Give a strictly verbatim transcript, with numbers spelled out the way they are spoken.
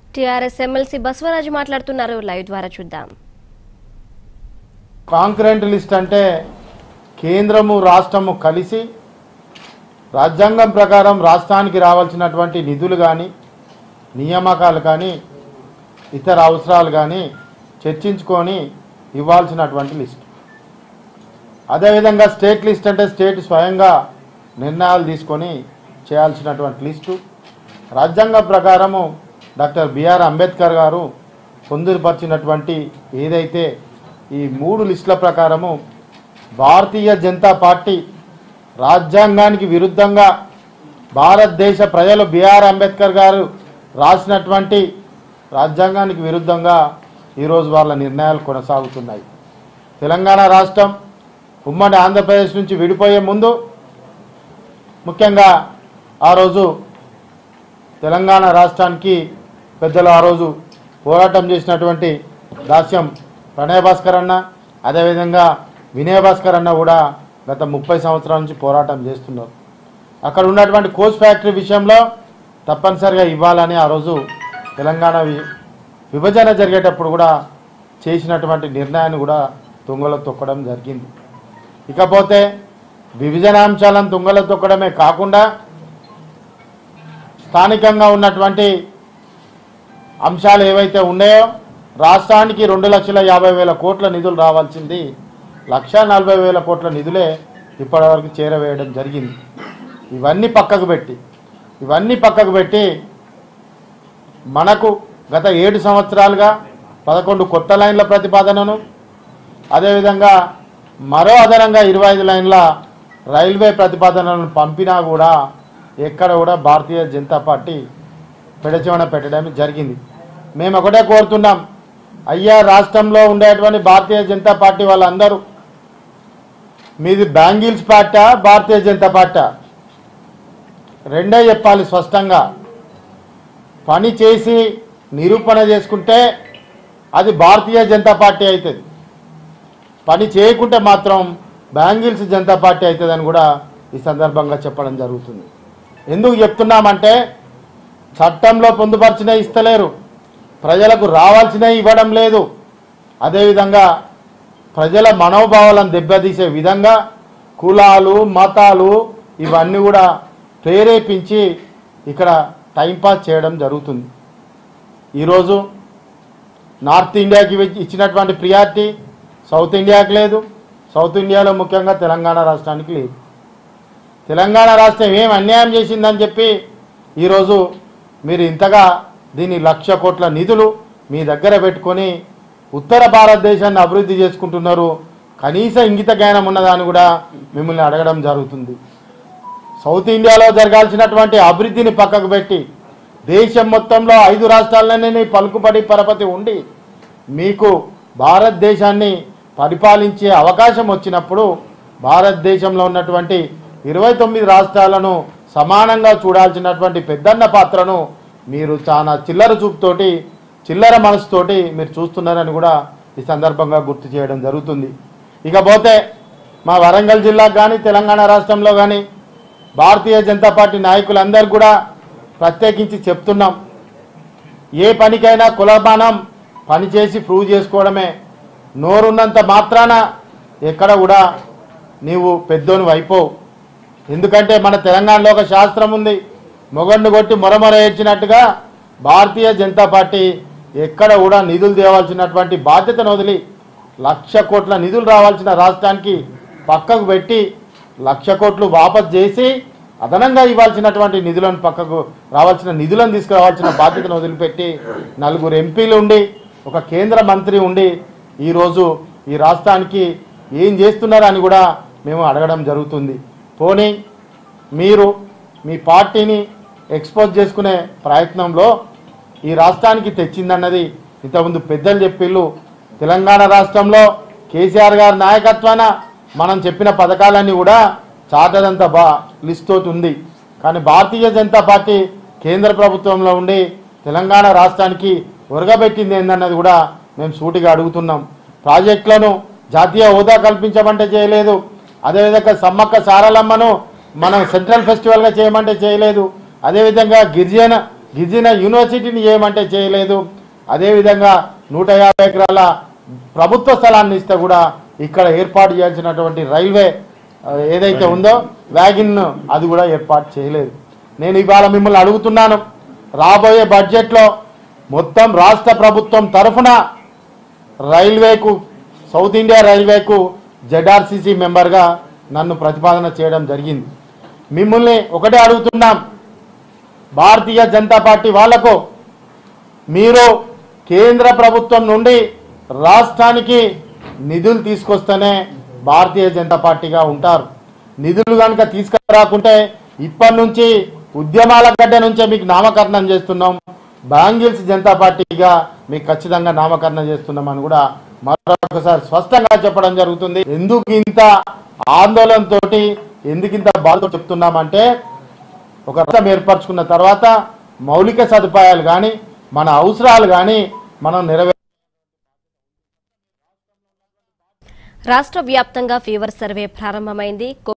TRS MLC Basavaraju మాట్లాడుతున్నారు. Live ద్వారా చూద్దాం. కాంక్రెంట్ లిస్ట్ అంటే కేంద్రము రాష్ట్రము కలిసి రాజ్యాంగం ప్రకారం రాష్ట్రానికి రావాల్సినటువంటి నిధులు కానీ నియామకాలు కానీ ఇతర అవసరాలు కానీ చర్చించుకొని ఇవ్వాల్సినటువంటి లిస్ట్. అదేవిధంగా స్టేట్ లిస్ట్ అంటే స్టేట్ స్వయంగా నిర్ణయాలు తీసుకొని చేయాల్సినటువంటి లిస్టు. రాజ్యాంగం ప్రకారము డాక్టర్ బిఆర్ అంబేద్కర్ గారు పొందుపరిచినటువంటి ఏదైతే ఈ మూడు లిస్టుల ప్రకారము భారతీయ జనతా పార్టీ రాజ్యాంగానికి విరుద్ధంగా భారతదేశ ప్రజలు బిఆర్ అంబేద్కర్ గారు రాసినటువంటి రాజ్యాంగానికి విరుద్ధంగా ఈరోజు వాళ్ళ నిర్ణయాలు కొనసాగుతున్నాయి. తెలంగాణ రాష్ట్రం ఉమ్మడి ఆంధ్రప్రదేశ్ నుంచి విడిపోయే ముందు ముఖ్యంగా ఆ రోజు తెలంగాణ రాష్ట్రానికి పెద్దలు ఆ రోజు పోరాటం చేసినటువంటి దాస్యం ప్రణయ భాస్కర్ అన్న, అదేవిధంగా వినయ భాస్కర్ అన్న కూడా గత ముప్పై సంవత్సరాల నుంచి పోరాటం చేస్తున్నారు. అక్కడ ఉన్నటువంటి కోచ్ ఫ్యాక్టరీ విషయంలో తప్పనిసరిగా ఇవ్వాలని ఆ రోజు తెలంగాణ విభజన జరిగేటప్పుడు కూడా చేసినటువంటి నిర్ణయాన్ని కూడా తుంగలో తొక్కడం జరిగింది. ఇకపోతే విభజనాంశాలను తుంగలో తొక్కడమే కాకుండా స్థానికంగా ఉన్నటువంటి అంశాలు ఏవైతే ఉన్నాయో రాష్ట్రానికి రెండు లక్షల యాభై వేల కోట్ల నిధులు రావాల్సింది లక్ష నలభై వేల కోట్ల నిధులే ఇప్పటివరకు చేరవేయడం జరిగింది. ఇవన్నీ పక్కకు పెట్టి ఇవన్నీ పక్కకు పెట్టి మనకు గత ఏడు సంవత్సరాలుగా పదకొండు కొత్త లైన్ల ప్రతిపాదనను, అదేవిధంగా మరో అదనంగా ఇరవై ఐదు లైన్ల రైల్వే ప్రతిపాదనలను పంపినా కూడా ఎక్కడ కూడా భారతీయ జనతా పార్టీ పెడచెవన పెట్టడం జరిగింది. మేము ఒకటే కోరుతున్నాం, అయ్యా రాష్ట్రంలో ఉండేటువంటి భారతీయ జనతా పార్టీ వాళ్ళందరూ మీది bangles party Bharatiya Janata party రెండే చెప్పాలి స్పష్టంగా. పని చేసి నిరూపణ చేసుకుంటే అది భారతీయ జనతా పార్టీ అవుతుంది, పని చేయకుంటే మాత్రం బ్యాంగిల్స్ జనతా పార్టీ అవుతుందని కూడా ఈ సందర్భంగా చెప్పడం జరుగుతుంది. ఎందుకు చెప్తున్నామంటే చట్టంలో పొందుపరిచినవి ఇస్తలేరు, ప్రజలకు రావాల్సినవి ఇవ్వడం లేదు, అదేవిధంగా ప్రజల మనోభావాలను దెబ్బతీసే విధంగా కులాలు మతాలు ఇవన్నీ కూడా ప్రేరేపించి ఇక్కడ టైంపాస్ చేయడం జరుగుతుంది. ఈరోజు నార్త్ ఇండియాకి ఇచ్చినటువంటి ప్రియారిటీ సౌత్ ఇండియాకి లేదు, సౌత్ ఇండియాలో ముఖ్యంగా తెలంగాణ రాష్ట్రానికి లేదు. తెలంగాణ రాష్ట్రం ఏం అన్యాయం చేసిందని చెప్పి ఈరోజు మీరు ఇంతగా దీన్ని లక్ష కోట్ల నిధులు మీ దగ్గర పెట్టుకొని ఉత్తర భారతదేశాన్ని అభివృద్ధి చేసుకుంటున్నారు. కనీస ఇంగిత జ్ఞానం ఉన్నదాన్ని కూడా మిమ్మల్ని అడగడం జరుగుతుంది. సౌత్ ఇండియాలో జరగాల్సినటువంటి అభివృద్ధిని పక్కకు పెట్టి దేశం మొత్తంలో ఐదు రాష్ట్రాలనే పలుకుబడి పరపతి ఉండి మీకు భారతదేశాన్ని పరిపాలించే అవకాశం వచ్చినప్పుడు భారతదేశంలో ఉన్నటువంటి ఇరవై తొమ్మిది రాష్ట్రాలను సమానంగా చూడాల్సినటువంటి పెద్దన్న పాత్రను మీరు చాలా చిల్లర చూపుతోటి చిల్లర మనసుతోటి మీరు చూస్తున్నారని కూడా ఈ సందర్భంగా గుర్తు చేయడం జరుగుతుంది. ఇకపోతే మా వరంగల్ జిల్లాకు కానీ తెలంగాణ రాష్ట్రంలో కానీ భారతీయ జనతా పార్టీ నాయకులందరూ కూడా ప్రత్యేకించి చెప్తున్నాం, ఏ పనికైనా కులమానం పనిచేసి ప్రూవ్ చేసుకోవడమే. నోరున్నంత మాత్రాన ఎక్కడ కూడా నీవు పెద్దోని అయిపోవు. ఎందుకంటే మన తెలంగాణలో ఒక శాస్త్రం ఉంది, మొగండు కొట్టి మొరమొర ఏడ్చినట్టుగా భారతీయ జనతా పార్టీ ఎక్కడ కూడా నిధులు తేవాల్సినటువంటి బాధ్యతను వదిలి లక్ష కోట్ల నిధులు రావాల్సిన రాష్ట్రానికి పక్కకు పెట్టి లక్ష కోట్లు వాపస్ చేసి అదనంగా ఇవ్వాల్సినటువంటి నిధులను పక్కకు రావాల్సిన నిధులను తీసుకురావాల్సిన బాధ్యతను వదిలిపెట్టి నలుగురు ఎంపీలు ఉండి ఒక కేంద్ర మంత్రి ఉండి ఈరోజు ఈ రాష్ట్రానికి ఏం చేస్తున్నారని కూడా మేము అడగడం జరుగుతుంది. పోనీ మీరు మీ పార్టీని ఎక్స్పోజ్ చేసుకునే ప్రయత్నంలో ఈ రాష్ట్రానికి తెచ్చిందన్నది ఇంతకుముందు పెద్దలు చెప్పిళ్ళు. తెలంగాణ రాష్ట్రంలో కేసీఆర్ గారి నాయకత్వాన మనం చెప్పిన పథకాలన్నీ కూడా చాటదంత బా లిస్ట్ తోటి ఉంది. కానీ భారతీయ జనతా పార్టీ కేంద్ర ప్రభుత్వంలో ఉండి తెలంగాణ రాష్ట్రానికి ఒరగబెట్టింది ఏందన్నది కూడా మేము సూటిగా అడుగుతున్నాం. ప్రాజెక్టులను జాతీయ హోదా కల్పించమంటే చేయలేదు, అదేవిధంగా సమ్మక్క సారలమ్మను మనం సెంట్రల్ ఫెస్టివల్గా చేయమంటే చేయలేదు, అదేవిధంగా గిరిజన గిరిజన యూనివర్సిటీని చేయమంటే చేయలేదు. అదేవిధంగా నూట యాభై ఎకరాల ప్రభుత్వ స్థలాన్ని ఇస్తే కూడా ఇక్కడ ఏర్పాటు చేయాల్సినటువంటి రైల్వే ఏదైతే ఉందో వ్యాగిన్ అది కూడా ఏర్పాటు చేయలేదు. నేను ఇవాళ మిమ్మల్ని అడుగుతున్నాను, రాబోయే బడ్జెట్లో మొత్తం రాష్ట్ర ప్రభుత్వం తరఫున రైల్వేకు సౌత్ ఇండియా రైల్వేకు జెడ్ఆర్సీసీ మెంబర్గా నన్ను ప్రతిపాదన చేయడం జరిగింది. మిమ్మల్ని ఒకటే అడుగుతున్నాం, భారతీయ జనతా పార్టీ వాళ్లకు మీరు కేంద్ర ప్రభుత్వం నుండి రాష్ట్రానికి నిధులు తీసుకొస్తేనే భారతీయ జనతా పార్టీగా ఉంటారు. నిధులు కనుక తీసుకురాకుంటే ఇప్పటి నుంచి ఉద్యమాల గడ్డ నుంచే మీకు నామకరణం చేస్తున్నాం, బ్యాంగిల్స్ జనతా పార్టీగా మీకు ఖచ్చితంగా నామకరణం చేస్తున్నామని కూడా మరొకసారి స్పష్టంగా చెప్పడం జరుగుతుంది. ఎందుకు ఇంత ఆందోళనతో ఎందుకు ఇంత బాధతో చెప్తున్నామంటే, ఒక రాష్ట్రం ఏర్పరచుకున్న తర్వాత మౌలిక సదుపాయాలు కానీ మన అవసరాలు కానీ మనం నెరవే రాష్ట్ర వ్యాప్తంగా ఫీవర్ సర్వే ప్రారంభమైంది.